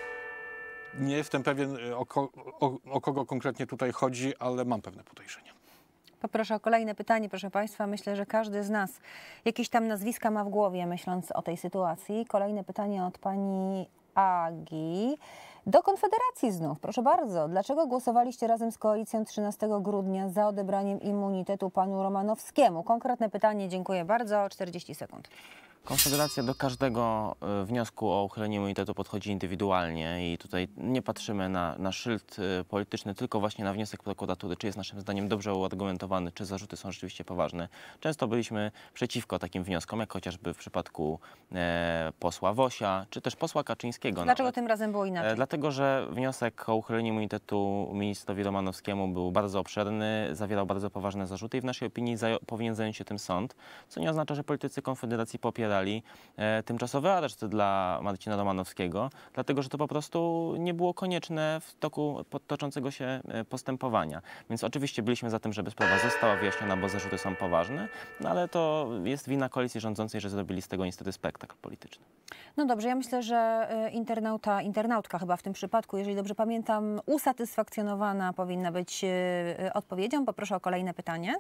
Nie jestem pewien, o, ko, o, o kogo konkretnie tutaj chodzi, ale mam pewne podejrzenia. Poproszę o kolejne pytanie, proszę państwa. Myślę, że każdy z nas jakieś tam nazwiska ma w głowie, myśląc o tej sytuacji. Kolejne pytanie od pani Agi. Do Konfederacji znów, proszę bardzo. Dlaczego głosowaliście razem z koalicją trzynastego grudnia za odebraniem immunitetu panu Romanowskiemu? Konkretne pytanie, dziękuję bardzo. czterdzieści sekund. Konfederacja do każdego wniosku o uchylenie immunitetu podchodzi indywidualnie i tutaj nie patrzymy na, na szyld polityczny, tylko właśnie na wniosek prokuratury, czy jest naszym zdaniem dobrze uargumentowany, czy zarzuty są rzeczywiście poważne. Często byliśmy przeciwko takim wnioskom, jak chociażby w przypadku e, posła Wosia, czy też posła Kaczyńskiego. Dlaczego nawet. tym razem było inaczej? E, dlatego, że wniosek o uchylenie immunitetu ministrowi Romanowskiemu był bardzo obszerny, zawierał bardzo poważne zarzuty i w naszej opinii zajął, powinien zająć się tym sąd, co nie oznacza, że politycy Konfederacji popierają E, tymczasowy areszt dla Marcina Romanowskiego, dlatego że to po prostu nie było konieczne w toku toczącego się postępowania. Więc oczywiście byliśmy za tym, żeby sprawa została wyjaśniona, bo zarzuty są poważne, no ale to jest wina koalicji rządzącej, że zrobili z tego niestety spektakl polityczny. No dobrze, ja myślę, że internauta, internautka chyba w tym przypadku, jeżeli dobrze pamiętam, usatysfakcjonowana powinna być odpowiedzią. Poproszę o kolejne pytanie.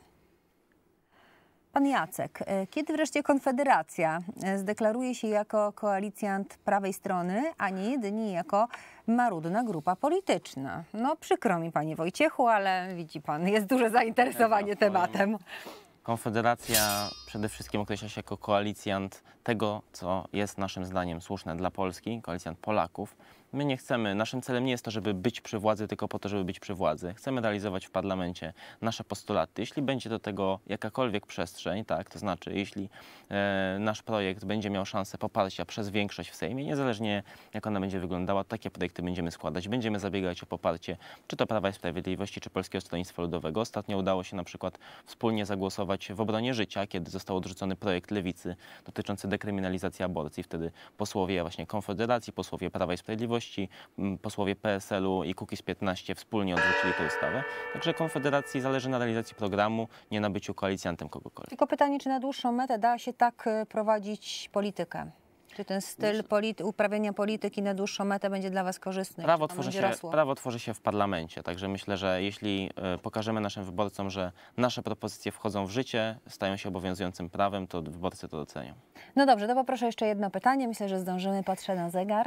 Pan Jacek, kiedy wreszcie Konfederacja zdeklaruje się jako koalicjant prawej strony, a nie jedynie jako marudna grupa polityczna? No przykro mi, panie Wojciechu, ale widzi pan, jest duże zainteresowanie tematem. Konfederacja przede wszystkim określa się jako koalicjant tego, co jest naszym zdaniem słuszne dla Polski, koalicjant Polaków. My nie chcemy, naszym celem nie jest to, żeby być przy władzy, tylko po to, żeby być przy władzy. Chcemy realizować w parlamencie nasze postulaty. Jeśli będzie do tego jakakolwiek przestrzeń, tak, to znaczy jeśli e, nasz projekt będzie miał szansę poparcia przez większość w Sejmie, niezależnie jak ona będzie wyglądała, takie projekty będziemy składać. Będziemy zabiegać o poparcie czy to Prawa i Sprawiedliwości, czy Polskiego Stronnictwa Ludowego. Ostatnio udało się na przykład wspólnie zagłosować w obronie życia, kiedy został odrzucony projekt Lewicy dotyczący dekryminalizacji aborcji. Wtedy posłowie właśnie Konfederacji, posłowie Prawa i Sprawiedliwości, posłowie P S L u i Kukiz piętnaście wspólnie odrzucili tę ustawę. Także Konfederacji zależy na realizacji programu, nie na byciu koalicjantem kogokolwiek. Tylko pytanie, czy na dłuższą metę da się tak prowadzić politykę? Czy ten styl polity, uprawiania polityki na dłuższą metę będzie dla was korzystny? Prawo tworzy, się, prawo tworzy się w parlamencie, także myślę, że jeśli y, pokażemy naszym wyborcom, że nasze propozycje wchodzą w życie, stają się obowiązującym prawem, to wyborcy to docenią. No dobrze, to poproszę jeszcze jedno pytanie. Myślę, że zdążymy. Patrzę na zegar.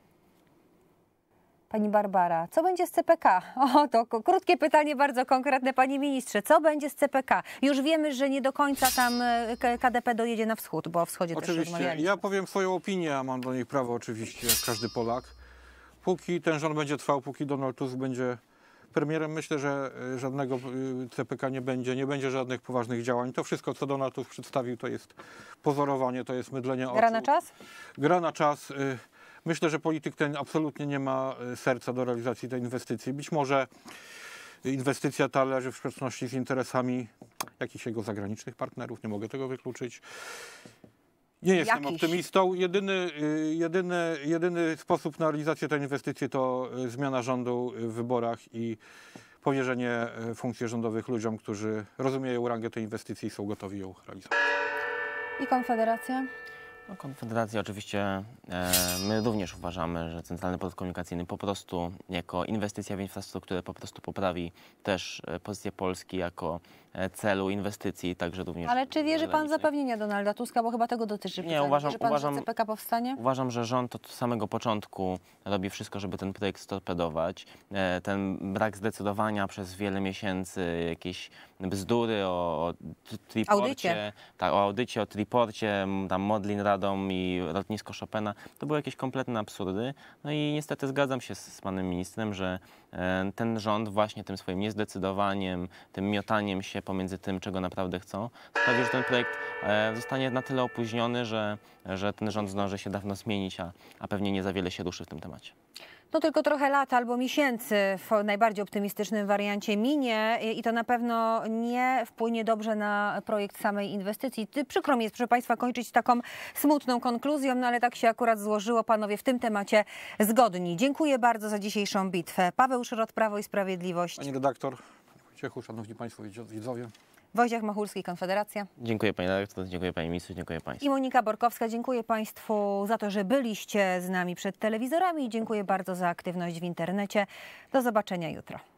Pani Barbara, co będzie z C P K? O, to krótkie pytanie, bardzo konkretne, panie ministrze. Co będzie z C P K? Już wiemy, że nie do końca tam K D P dojedzie na wschód, bo o wschodzie też rozmawialiśmy. Oczywiście, ja powiem swoją opinię, a mam do niej prawo oczywiście, jak każdy Polak. Póki ten rząd będzie trwał, póki Donald Tusk będzie premierem, myślę, że żadnego C P K nie będzie, nie będzie żadnych poważnych działań. To wszystko, co Donald Tusk przedstawił, to jest pozorowanie, to jest mydlenie oczu. Gra na czas? Gra na czas. Myślę, że polityk ten absolutnie nie ma serca do realizacji tej inwestycji. Być może inwestycja ta leży w sprzeczności z interesami jakichś jego zagranicznych partnerów, nie mogę tego wykluczyć. Nie jestem Jakiś. optymistą. Jedyny, y, jedyny, jedyny sposób na realizację tej inwestycji to y, zmiana rządu w wyborach i powierzenie y, funkcji rządowych ludziom, którzy rozumieją rangę tej inwestycji i są gotowi ją realizować. I Konfederacja? No, Konfederacja oczywiście, e, my również uważamy, że Centralny Port Komunikacyjny po prostu jako inwestycja w infrastrukturę po prostu poprawi też e, pozycję Polski jako e, celu inwestycji, także również... Ale czy wierzy pan w zagranicznych. zapewnienia Donalda Tuska, bo chyba tego dotyczy Nie, pytanie. uważam- Wierzy pan, uważam- że C P K powstanie? Uważam, że rząd od samego początku robi wszystko, żeby ten projekt storpedować. E, Ten brak zdecydowania przez wiele miesięcy, jakieś bzdury o, o t- triporcie, Audycie. tak, o audycie, o triporcie, m, tam Modlin Radom i lotnisko Chopina, to były jakieś kompletne absurdy. No i niestety zgadzam się z, z panem ministrem, że e, ten rząd właśnie tym swoim niezdecydowaniem, tym miotaniem się pomiędzy tym, czego naprawdę chcą, sprawi, że ten projekt e, zostanie na tyle opóźniony, że, że ten rząd zdąży się dawno zmienić, a, a pewnie nie za wiele się ruszy w tym temacie. No tylko trochę lat albo miesięcy w najbardziej optymistycznym wariancie minie i to na pewno nie wpłynie dobrze na projekt samej inwestycji. Ty- Przykro mi jest, proszę państwa, kończyć taką smutną konkluzją, no ale tak się akurat złożyło. Panowie w tym temacie zgodni. Dziękuję bardzo za dzisiejszą bitwę. Paweł Szrot, Prawo i Sprawiedliwość. Pani redaktor, Wojciechu, szanowni państwo widzowie. Wojciech Machulski, Konfederacja. Dziękuję pani redaktor, dziękuję pani ministrze, dziękuję państwu. I Monika Borkowska. Dziękuję państwu za to, że byliście z nami przed telewizorami i dziękuję bardzo za aktywność w internecie. Do zobaczenia jutro.